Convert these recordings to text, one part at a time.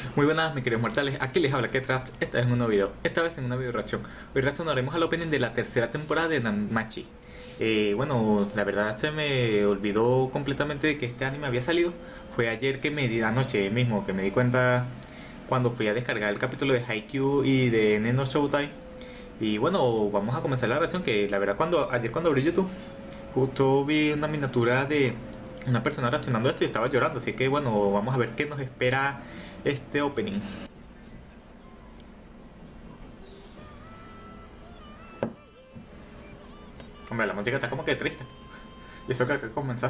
Muy buenas, mis queridos mortales, aquí les habla Ketrat, esta vez en un nuevo video, esta vez en una video reacción. Hoy reaccionaremos al opening de la tercera temporada de Danmachi. Bueno, la verdad se me olvidó completamente de que este anime había salido. Fue ayer que me di, anoche mismo, que me di cuenta cuando fui a descargar el capítulo de Haikyuu y de Nen no Shoutai. Y bueno, vamos a comenzar la reacción, que la verdad ayer cuando abrí YouTube, justo vi una miniatura de una persona reaccionando a esto y estaba llorando, así que bueno, vamos a ver qué nos espera este opening. Hombre, la música está como que triste. Y eso que hay que comenzar.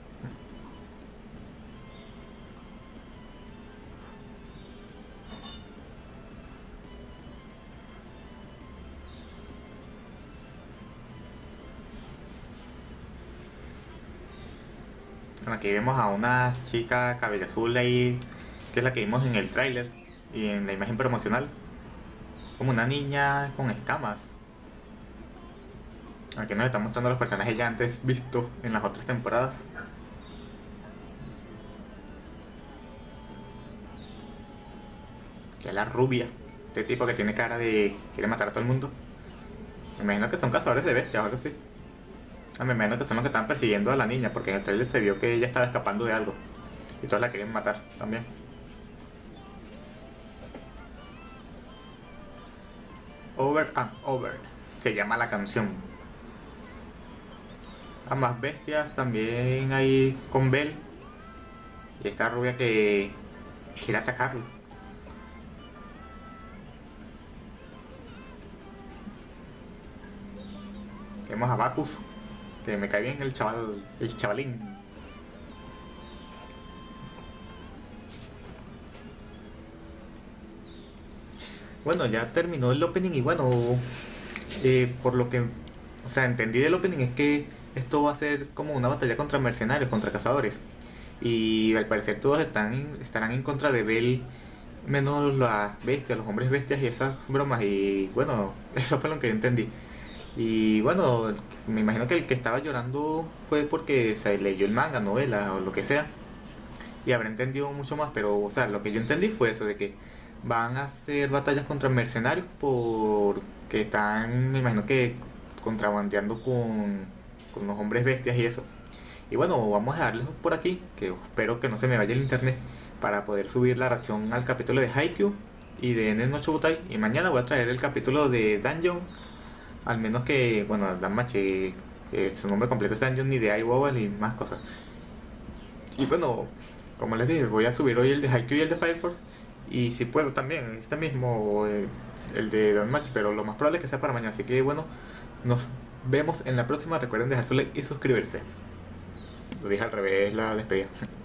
Bueno, aquí vemos a una chica cabello azul ahí, que es la que vimos en el tráiler y en la imagen promocional. Como una niña con escamas. Aquí nos están mostrando los personajes ya antes vistos en las otras temporadas. Que es la rubia. Este tipo que tiene cara de quiere matar a todo el mundo. Me imagino que son cazadores de bestias o algo así. Me imagino que son los que estaban persiguiendo a la niña, porque en el trailer se vio que ella estaba escapando de algo. Y todos la querían matar también. Over and Over se llama la canción. A más bestias también hay con Bell. Y esta rubia que quiere atacarlo. Tenemos a Bacchus, que me cae bien el chaval, el chavalín. Bueno, ya terminó el opening y bueno, por lo que, o sea, entendí del opening es que esto va a ser como una batalla contra mercenarios, contra cazadores. Y al parecer todos estarán en contra de Bell, menos las bestias, los hombres bestias y esas bromas. Y bueno, eso fue lo que yo entendí. Y bueno, me imagino que el que estaba llorando fue porque se leyó el manga, novela o lo que sea. Y habrá entendido mucho más, pero o sea, lo que yo entendí fue eso de que van a hacer batallas contra mercenarios porque están, me imagino que contrabandeando con los hombres bestias y eso. Y bueno, vamos a darles por aquí, que espero que no se me vaya el internet, para poder subir la reacción al capítulo de Haikyuu y de Nen no Shoutai. Y mañana voy a traer el capítulo de Dungeon, al menos que, bueno, Danmachi, que su nombre completo es Dungeon ni de iWowl y más cosas. Y bueno, como les dije, voy a subir hoy el de Haikyuu y el de Fire Force. Y si puedo también, este mismo, el de Danmachi, pero lo más probable es que sea para mañana. Así que bueno, nos vemos en la próxima. Recuerden dejar su like y suscribirse. Lo dije al revés la despedida.